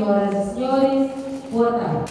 senhoras e senhores, boa tarde.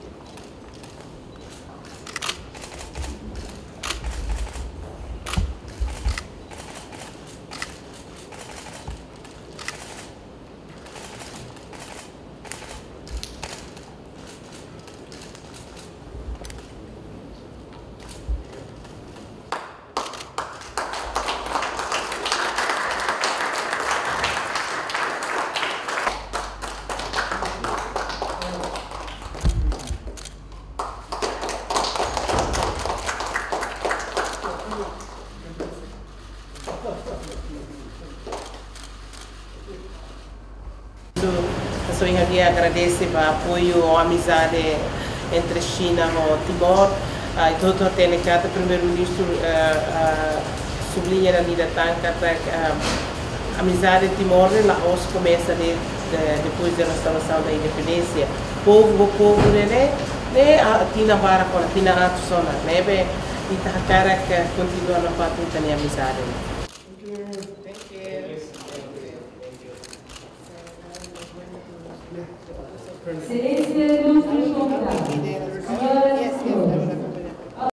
Só aqui agradeço o apoio e a amizade entre China e Timor. E todo tem que o primeiro-ministro sublinha ali da tanca a amizade de Timor lá hoje começa depois da restauração da independência. O povo dele tinha vara com tinha atusona, né? E tá cara que continua a fazer a amizade. Excelência, ilustres convidados.